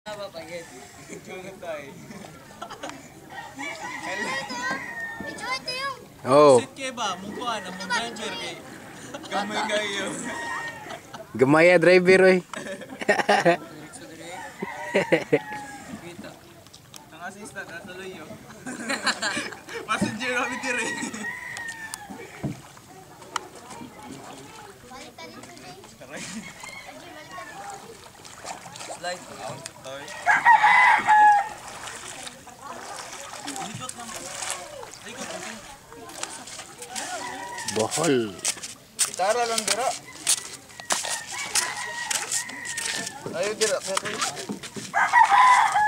Papagit. Tulog tayo. Medyo ito yung... Oh, Sit kayo ba? Mungkuhan na mong driver kayo. Gamay kayo. gamaya driver oy. Kita. Ang assistant, natuloy yun. Passenger kami tiri. Balik ka dito, Jay. Karay. Jay, balik ka dito. Slide out. Toy. Likot lang. Likot lang. Bohol. Gitara lang dira. Ayo dira.